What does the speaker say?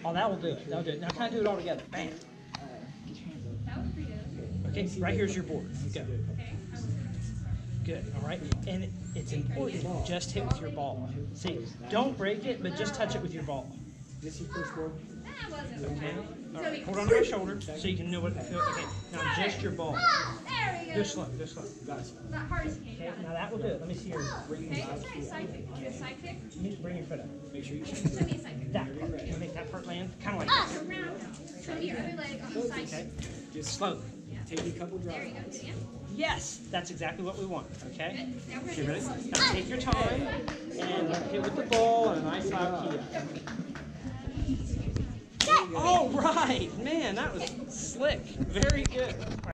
Oh, that will do it. That'll do it. Now kind of do it all together. Bam. That was pretty good. Okay, right here's your board. Go. Okay. I was Good. All right. And it's important to just hit with your ball. See, don't break it, but just touch it with your ball. This your first board? That wasn't Okay. bad. All right. Hold on to my shoulder so you can know what it feels. Okay. Now just your ball. There we go. Go slow. Go slow. Gotcha. Not hard as you Okay. can. Now that will do it. Let me see yours. Okay, let's try a side kick. Do a side kick. You bring your foot up. Make sure you Show me a side kick. That part. Can you make that part land? Kind of like Up, this. around. Show me your other leg on the side Okay. kick. just Slowly. take a couple There drops. you go. Do it again. Yes, that's exactly what we want. Okay. Good. Now we're Okay, gonna ready? do it Now close. take your time and hit with the ball and a nice loud key up. All right, man, that was slick. Very good.